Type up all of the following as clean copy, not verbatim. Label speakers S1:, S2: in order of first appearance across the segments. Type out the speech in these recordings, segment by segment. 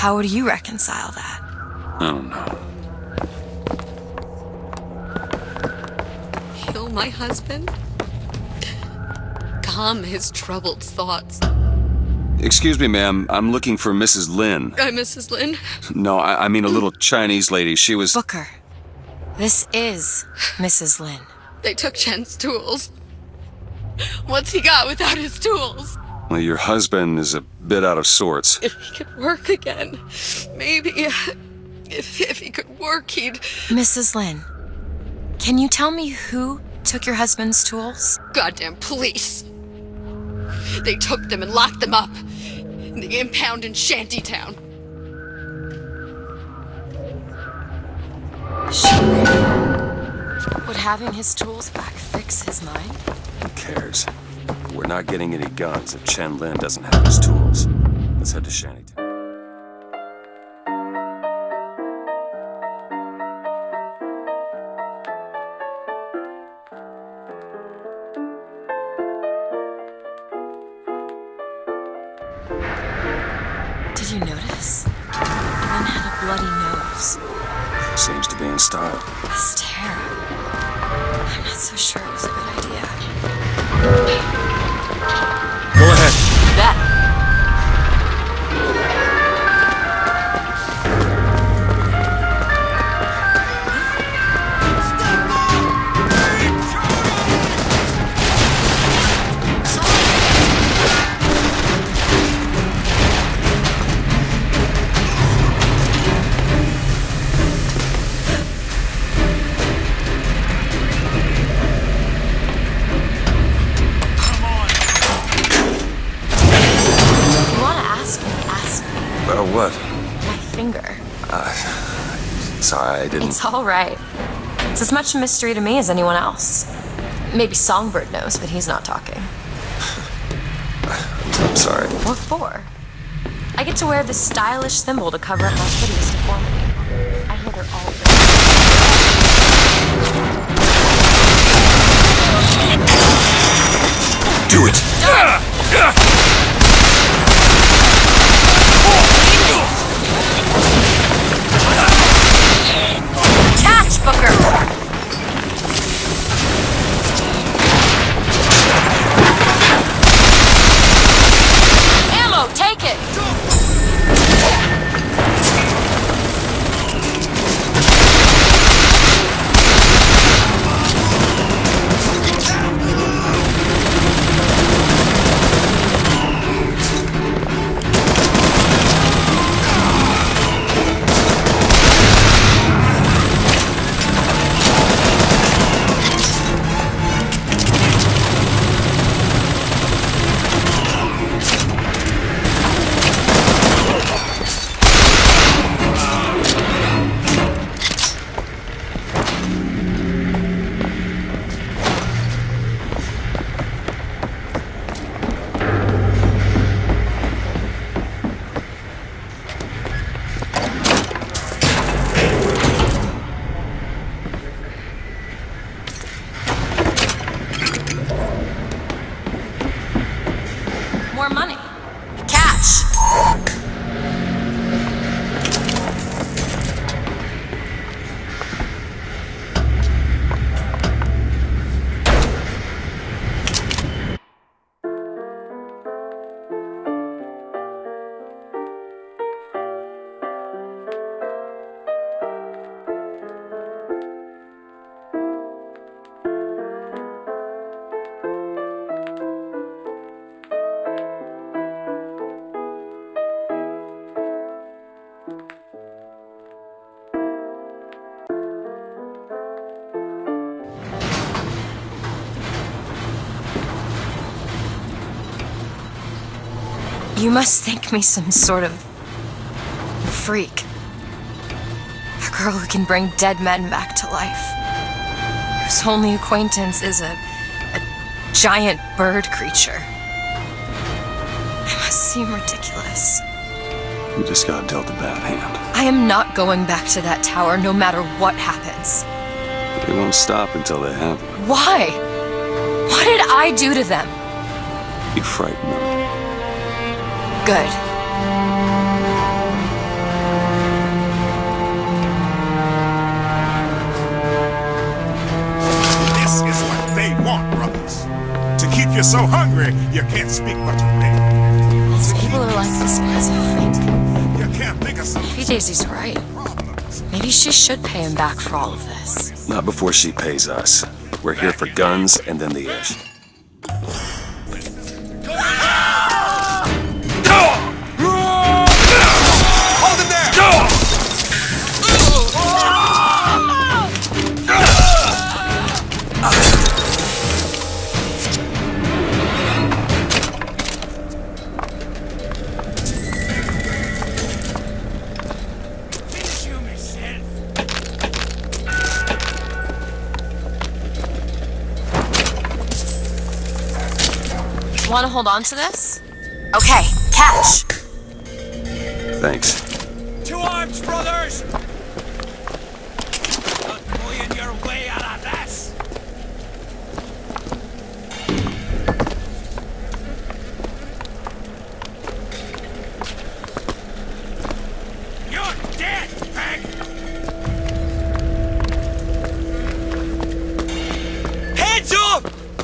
S1: How would you reconcile that?
S2: I don't know.
S3: Heal my husband? Calm his troubled thoughts.
S2: Excuse me, ma'am. I'm looking for Mrs. Lin.
S3: Mrs. Lin?
S2: No, I mean a little Chinese lady. She was...
S1: Booker, this is Mrs. Lin.
S3: They took Chen's tools. What's he got without his tools?
S2: Well, your husband is a bit out of sorts.
S3: If he could work again, maybe... If he could work, he'd...
S1: Mrs. Lin, can you tell me who took your husband's tools?
S3: Goddamn police. They took them and locked them up in the impound in Shantytown.
S1: Would having his tools back fix his mind?
S2: Who cares? We're not getting any guns if Chen Lin doesn't have his tools. Let's head to Shantytown.
S1: Did you notice? Lin had a bloody nose.
S2: Seems to be in style.
S1: His hair. I'm not so sure it was a good idea.
S2: Go ahead.
S1: Bet.
S2: What?
S1: My finger.
S2: Sorry, I didn't...
S1: It's all right. It's as much a mystery to me as anyone else. Maybe Songbird knows, but he's not talking.
S2: I'm sorry.
S1: What for? I get to wear this stylish symbol to cover up my hideous deformity. I hear they're all good.
S2: Do it!
S1: Catch, Booker! Ammo, take it! More money. Catch! You must think me some sort of freak. A girl who can bring dead men back to life. Whose only acquaintance is a giant bird creature. I must seem ridiculous.
S2: You just got dealt a bad hand.
S1: I am not going back to that tower no matter what happens.
S2: They won't stop until they have you.
S1: Why? What did I do to them?
S2: You frighten them.
S1: Good.
S4: You can't speak much of me.
S1: These people are like this because of Frank.
S4: You can't think of something.
S1: Maybe Daisy's right. Maybe she should pay him back for all of this.
S2: Not before she pays us. We're here for guns and then the ish.
S4: Hold him there!
S1: Want to hold on to this? Okay, catch!
S2: Thanks.
S4: 2 arms, brothers! Not moving your way out of this! You're dead, Peg! Hands up!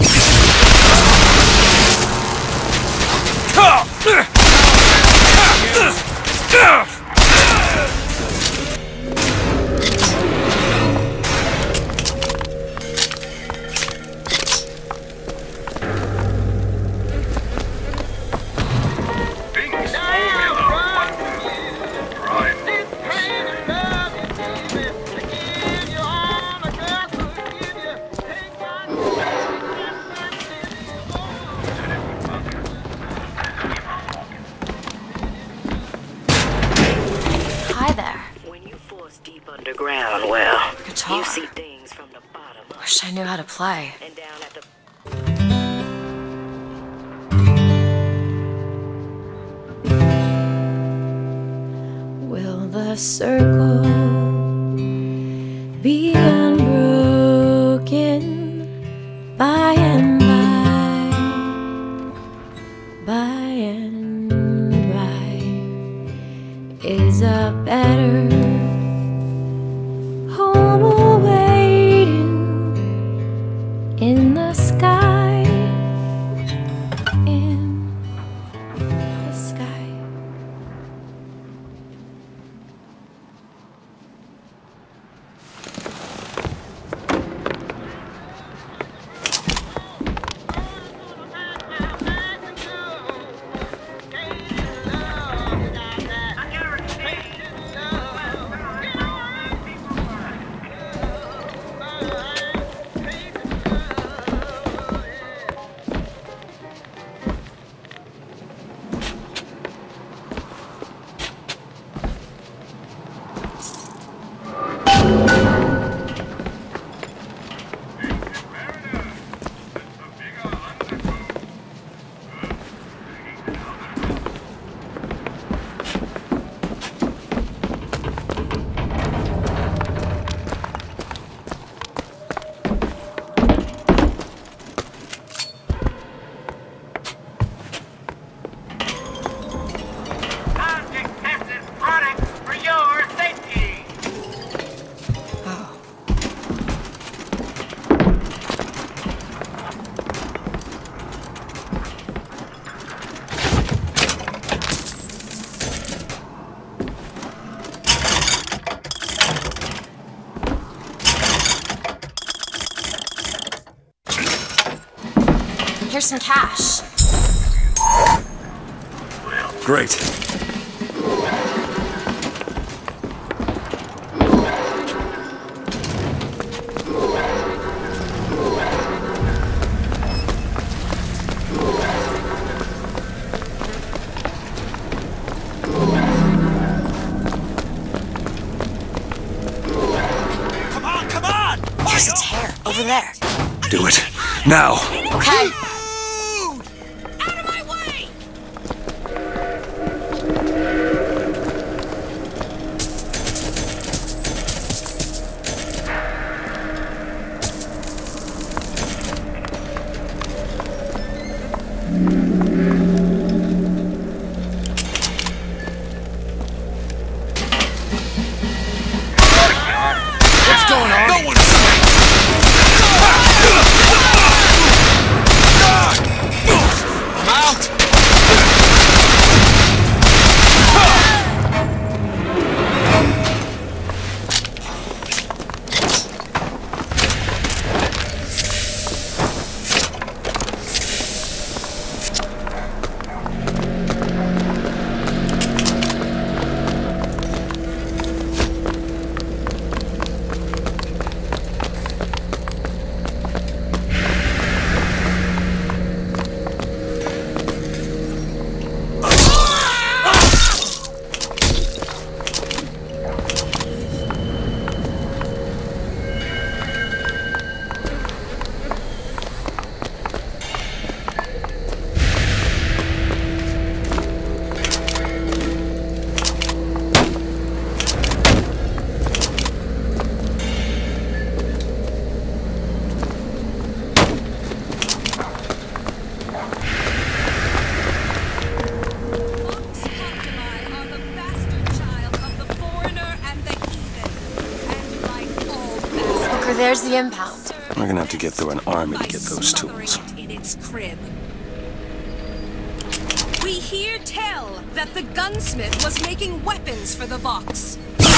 S5: Underground, well,
S1: Guitar.
S5: you see things from the bottom up.
S1: Wish I knew how to play.
S5: And down at the
S1: Will the circle be unbroken by and by? By and by is a better home awaiting in the sky, in the sky. Here's some cash.
S2: Great.
S4: Come on!
S1: There's its hair over there.
S2: Do it. Now!
S1: Okay.
S3: Out of my way!
S4: What's going on? No one's...
S1: there's the impound.
S2: We're gonna have to get through an army to get those tools.
S6: In its crib. We hear tell that the gunsmith was making weapons for the Vox.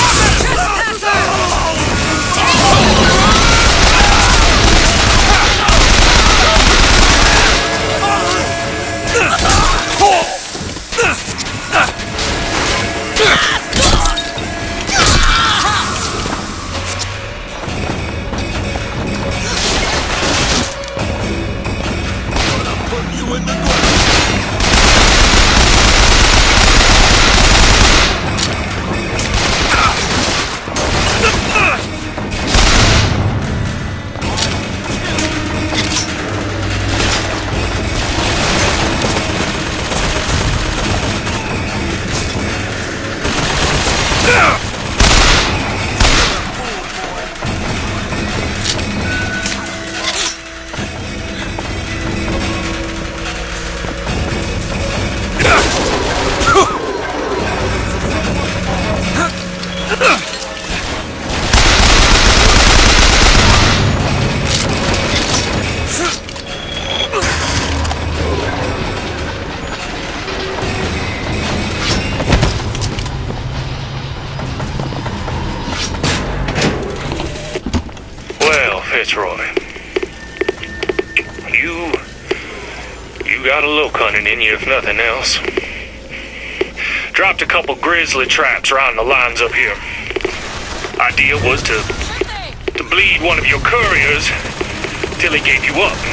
S7: You got a look hunting in you, if nothing else. Dropped a couple grizzly traps around the lines up here. Idea was to bleed one of your couriers till he gave you up.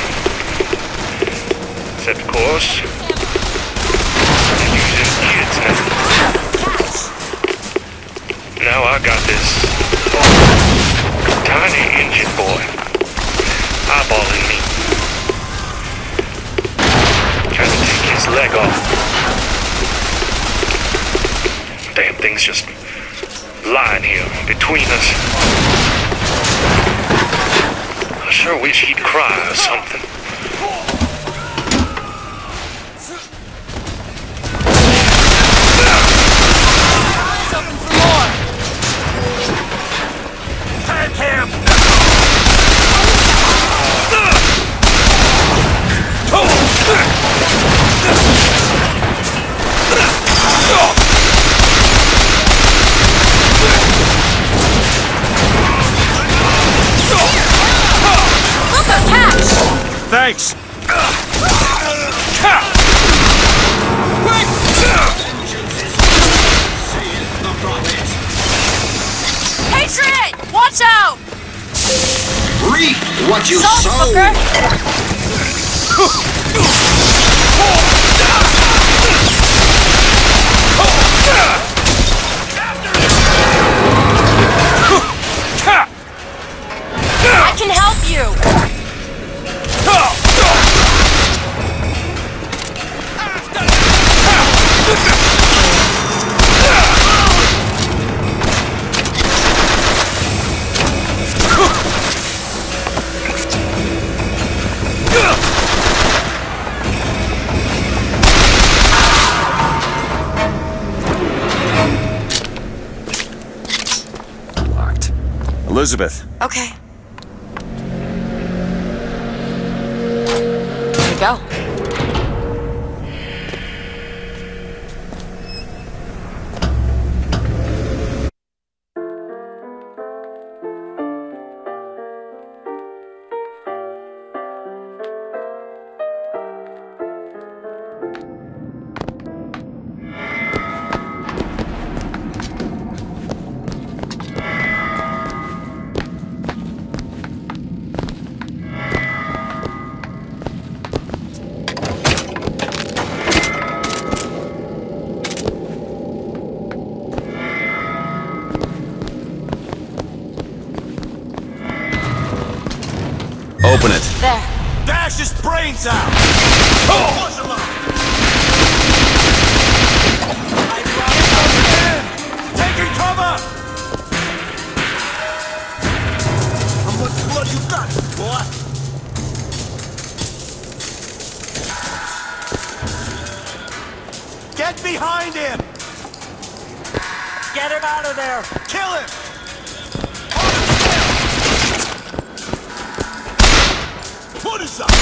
S7: Set the course. And using kids now. Now I got this tiny engine boy eyeballing me. Trying to take his leg off. Damn thing's just lying here between us. I sure wish he'd cry or something.
S1: Eyes open for more.
S4: Take him!
S2: Thanks!
S1: Patriot! Watch out!
S8: Reap what you
S1: Salt,
S8: sow!
S1: Booker! I can help you!
S2: Locked. Elizabeth.
S1: Okay. Here we go.
S2: Open it.
S1: There.
S4: Dash his brains out! Push him up! Taking cover! How much blood you got, boy? Get behind him! Get him out of there! Kill him! is up?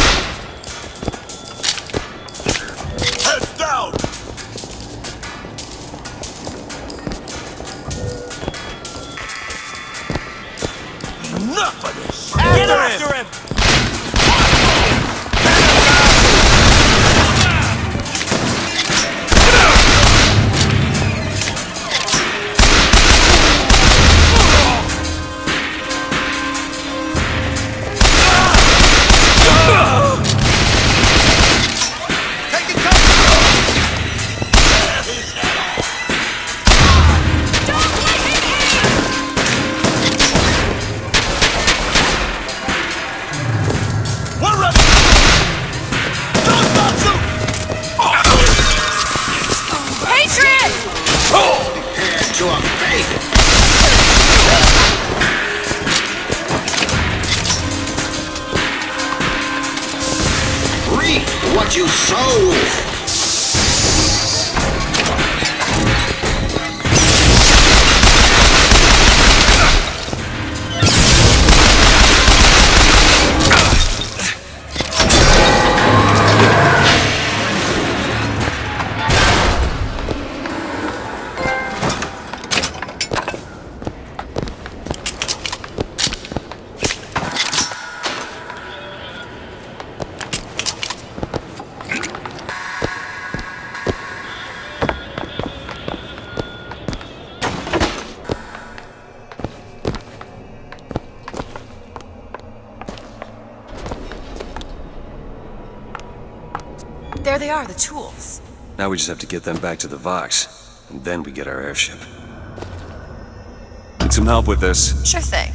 S4: Heads down! Enough of this!
S9: After him!
S8: What you sow!
S1: There they are, the tools.
S2: Now we just have to get them back to the Vox, and then we get our airship. Need some help with this.
S1: Sure thing.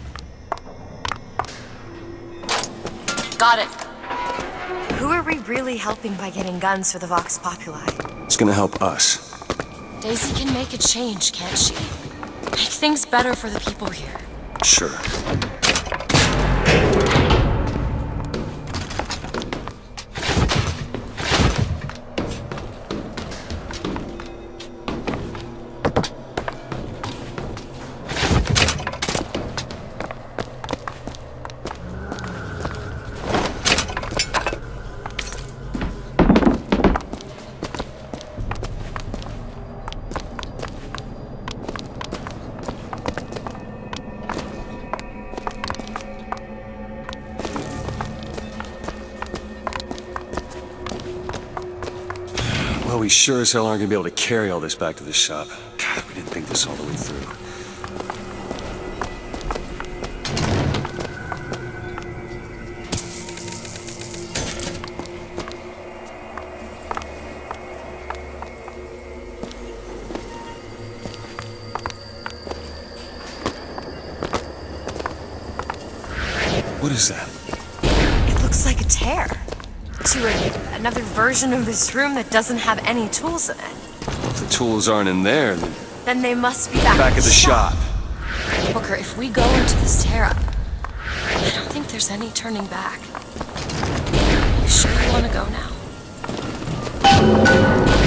S1: Got it. Who are we really helping by getting guns for the Vox Populi?
S2: It's gonna help us.
S1: Daisy can make a change, can't she? Make things better for the people here.
S2: Sure. Well, we sure as hell aren't gonna be able to carry all this back to the shop. God, we didn't think this all the way through. What is that?
S1: It looks like a tear. To another version of this room that doesn't have any tools in it.
S2: If the tools aren't in there,
S1: Then they must be back
S2: back at the shop.
S1: Booker, if we go into this tear-up, I don't think there's any turning back. You sure you want to go now?